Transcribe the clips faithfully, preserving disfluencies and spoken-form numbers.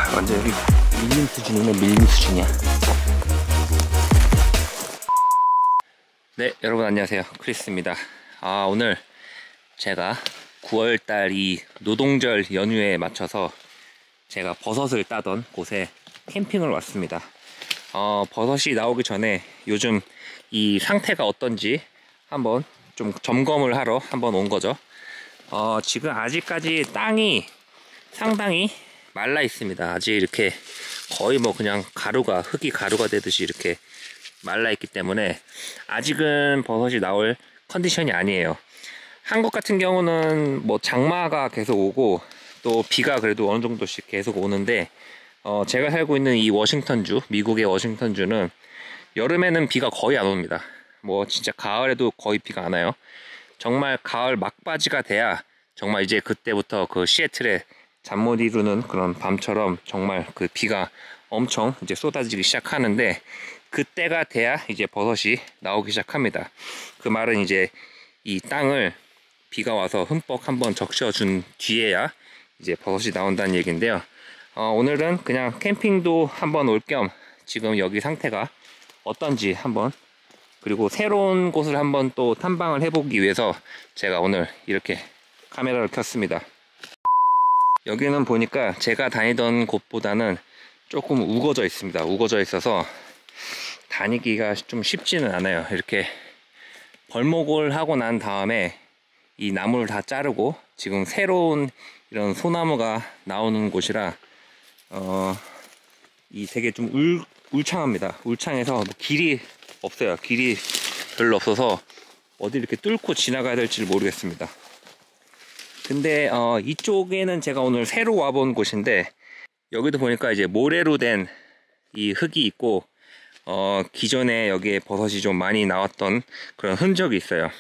완전 여기 밀림 수준이네. 밀림 수준이야. 네, 여러분 안녕하세요. 크리스입니다. 아, 오늘 제가 구월달 이 노동절 연휴에 맞춰서 제가 버섯을 따던 곳에 캠핑을 왔습니다. 어, 버섯이 나오기 전에 요즘 이 상태가 어떤지 한번 좀 점검을 하러 한번 온 거죠. 어, 지금 아직까지 땅이 상당히 말라 있습니다. 아직 이렇게 거의 뭐 그냥 가루가, 흙이 가루가 되듯이 이렇게 말라 있기 때문에 아직은 버섯이 나올 컨디션이 아니에요. 한국 같은 경우는 뭐 장마가 계속 오고 또 비가 그래도 어느 정도씩 계속 오는데, 어, 제가 살고 있는 이 워싱턴주, 미국의 워싱턴주는 여름에는 비가 거의 안 옵니다. 뭐 진짜 가을에도 거의 비가 안 와요. 정말 가을 막바지가 돼야 정말 이제 그때부터 그 시애틀에 잠 못 이루는 그런 밤처럼 정말 그 비가 엄청 이제 쏟아지기 시작하는데, 그때가 돼야 이제 버섯이 나오기 시작합니다. 그 말은 이제 이 땅을 비가 와서 흠뻑 한번 적셔준 뒤에야 이제 버섯이 나온다는 얘기인데요. 어, 오늘은 그냥 캠핑도 한번 올 겸 지금 여기 상태가 어떤지 한번, 그리고 새로운 곳을 한번 또 탐방을 해보기 위해서 제가 오늘 이렇게 카메라를 켰습니다. 여기는 보니까 제가 다니던 곳보다는 조금 우거져 있습니다. 우거져 있어서 다니기가 좀 쉽지는 않아요. 이렇게 벌목을 하고 난 다음에 이 나무를 다 자르고 지금 새로운 이런 소나무가 나오는 곳이라 어, 이 되게 좀 울, 울창합니다. 울창해서 뭐 길이 없어요. 길이 별로 없어서 어디 이렇게 뚫고 지나가야 될지 모르겠습니다. 근데 어, 이쪽에는 제가 오늘 새로 와본 곳인데, 여기도 보니까 이제 모래로 된 이 흙이 있고, 어, 기존에 여기에 버섯이 좀 많이 나왔던 그런 흔적이 있어요.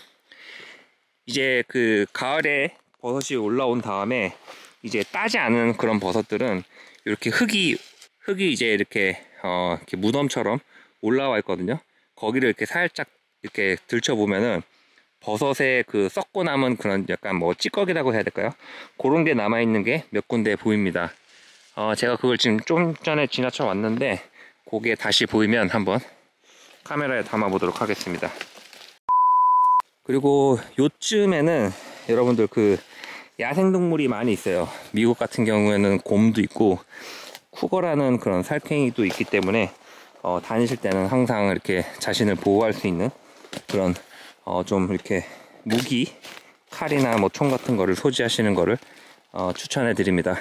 이제 그 가을에 버섯이 올라온 다음에 이제 따지 않은 그런 버섯들은 이렇게 흙이 흙이 이제 이렇게 어, 이렇게 무덤처럼 올라와 있거든요. 거기를 이렇게 살짝 이렇게 들춰보면은 버섯에 그 썩고 남은 그런 약간 뭐 찌꺼기라고 해야 될까요? 그런 게 남아있는 게 몇 군데 보입니다. 어, 제가 그걸 지금 좀 전에 지나쳐 왔는데, 그게 다시 보이면 한번 카메라에 담아 보도록 하겠습니다. 그리고 요쯤에는 여러분들 그 야생동물이 많이 있어요. 미국 같은 경우에는 곰도 있고 쿠거라는 그런 살쾡이도 있기 때문에 어, 다니실 때는 항상 이렇게 자신을 보호할 수 있는 그런 어, 좀 이렇게 무기, 칼이나 뭐 총 같은 거를 소지하시는 거를 어, 추천해 드립니다.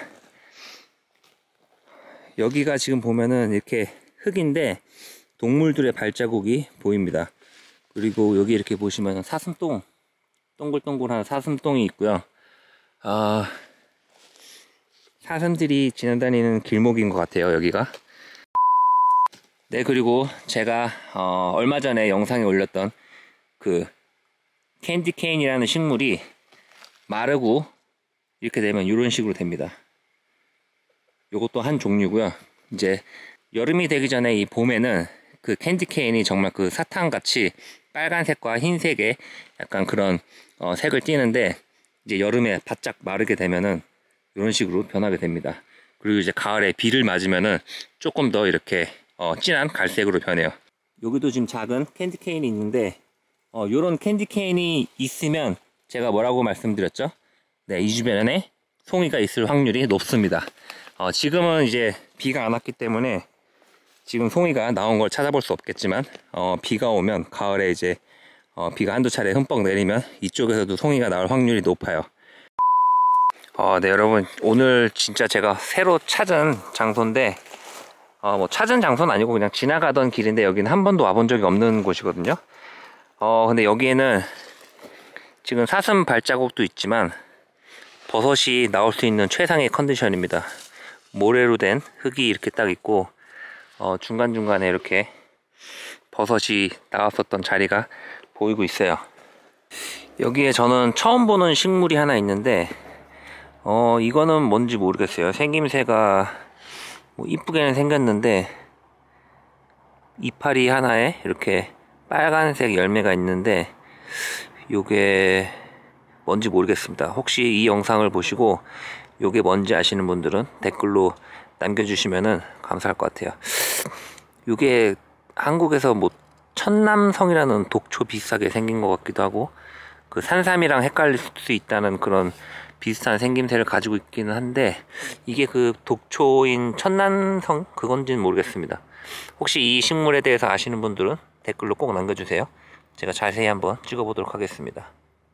여기가 지금 보면은 이렇게 흙인데 동물들의 발자국이 보입니다. 그리고 여기 이렇게 보시면 사슴똥, 동글동글한 사슴똥이 있고요. 아, 사슴들이 지나다니는 길목인 것 같아요, 여기가. 네, 그리고 제가 어, 얼마 전에 영상에 올렸던 그 캔디 케인이라는 식물이 마르고 이렇게 되면 이런 식으로 됩니다. 요것도 한 종류고요. 이제 여름이 되기 전에 이 봄에는 그 캔디 케인이 정말 그 사탕같이 빨간색과 흰색의 약간 그런 어, 색을 띠는데, 이제 여름에 바짝 마르게 되면은 이런 식으로 변하게 됩니다. 그리고 이제 가을에 비를 맞으면은 조금 더 이렇게 어, 진한 갈색으로 변해요. 여기도 지금 작은 캔디 케인이 있는데, 어, 요런 캔디 케인이 있으면 제가 뭐라고 말씀드렸죠? 네, 이 주변에 송이가 있을 확률이 높습니다. 어, 지금은 이제 비가 안 왔기 때문에 지금 송이가 나온 걸 찾아볼 수 없겠지만, 어, 비가 오면 가을에 이제 어, 비가 한두 차례 흠뻑 내리면 이쪽에서도 송이가 나올 확률이 높아요. 어, 네, 여러분, 오늘 진짜 제가 새로 찾은 장소인데, 어, 뭐 찾은 장소는 아니고 그냥 지나가던 길인데, 여기는 한 번도 와본 적이 없는 곳이거든요. 어, 근데 여기에는 지금 사슴 발자국도 있지만 버섯이 나올 수 있는 최상의 컨디션입니다. 모래로 된 흙이 이렇게 딱 있고, 어, 중간중간에 이렇게 버섯이 나왔었던 자리가 보이고 있어요. 여기에 저는 처음 보는 식물이 하나 있는데, 어, 이거는 뭔지 모르겠어요. 생김새가 뭐 이쁘게는 생겼는데, 이파리 하나에 이렇게 빨간색 열매가 있는데, 요게 뭔지 모르겠습니다. 혹시 이 영상을 보시고 요게 뭔지 아시는 분들은 댓글로 남겨주시면은 감사할 것 같아요. 이게 한국에서 뭐 천남성이라는 독초 비슷하게 생긴 것 같기도 하고, 그 산삼이랑 헷갈릴 수 있다는 그런 비슷한 생김새를 가지고 있기는 한데, 이게 그 독초인 천남성 그건지는 모르겠습니다. 혹시 이 식물에 대해서 아시는 분들은 댓글로 꼭 남겨주세요. 제가 자세히 한번 찍어보도록 하겠습니다.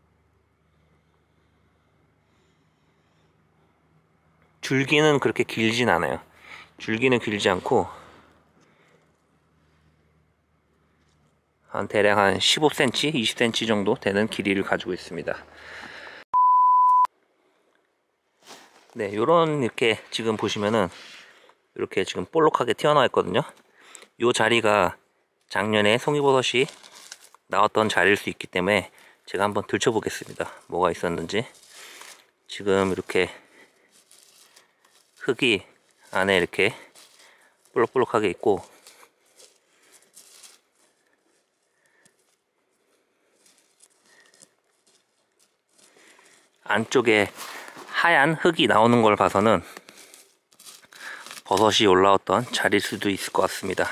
줄기는 그렇게 길진 않아요. 줄기는 길지 않고 한 대략 한 십오 센티미터, 이십 센티미터 정도 되는 길이를 가지고 있습니다. 네, 요런 이렇게 지금 보시면은 이렇게 지금 볼록하게 튀어나와 있거든요. 요 자리가 작년에 송이버섯이 나왔던 자리일 수 있기 때문에 제가 한번 들춰보겠습니다. 뭐가 있었는지. 지금 이렇게 흙이 안에 이렇게 볼록볼록하게 있고, 안쪽에 하얀 흙이 나오는 걸 봐서는 버섯이 올라왔던 자리일 수도 있을 것 같습니다.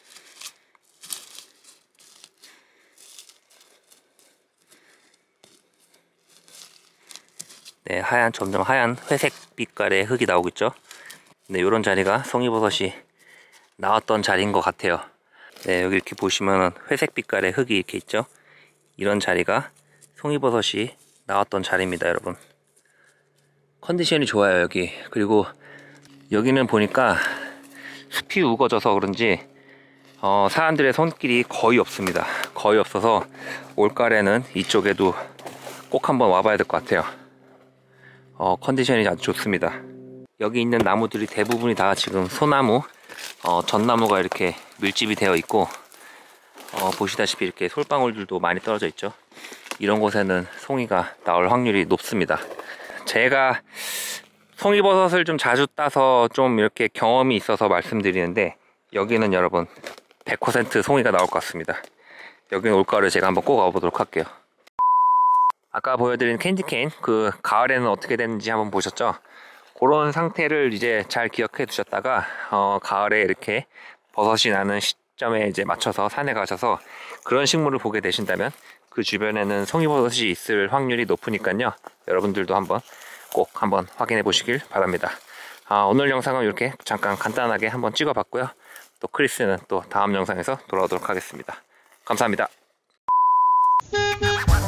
네, 하얀, 점점 하얀 회색 빛깔의 흙이 나오고 있죠. 네, 요런 자리가 송이버섯이 나왔던 자리인 것 같아요. 네, 여기 이렇게 보시면 회색 빛깔의 흙이 이렇게 있죠. 이런 자리가 송이버섯이 나왔던 자리입니다, 여러분. 컨디션이 좋아요, 여기. 그리고 여기는 보니까 숲이 우거져서 그런지 어, 사람들의 손길이 거의 없습니다. 거의 없어서 올가을에는 이쪽에도 꼭 한번 와봐야 될 것 같아요. 어, 컨디션이 아주 좋습니다. 여기 있는 나무들이 대부분이 다 지금 소나무, 어, 전나무가 이렇게 밀집이 되어 있고, 어, 보시다시피 이렇게 솔방울들도 많이 떨어져 있죠. 이런 곳에는 송이가 나올 확률이 높습니다. 제가 송이버섯을 좀 자주 따서 좀 이렇게 경험이 있어서 말씀드리는데, 여기는 여러분 백 퍼센트 송이가 나올 것 같습니다. 여기는 올가을에 제가 한번 꼭 와보도록 할게요. 아까 보여드린 캔디케인, 그 가을에는 어떻게 됐는지 한번 보셨죠? 그런 상태를 이제 잘 기억해 두셨다가 어, 가을에 이렇게 버섯이 나는 시점에 이제 맞춰서 산에 가셔서 그런 식물을 보게 되신다면 그 주변에는 송이버섯이 있을 확률이 높으니까요. 여러분들도 한번 꼭 한번 확인해 보시길 바랍니다. 아, 오늘 영상은 이렇게 잠깐 간단하게 한번 찍어 봤고요. 또 크리스는 또 다음 영상에서 돌아오도록 하겠습니다. 감사합니다.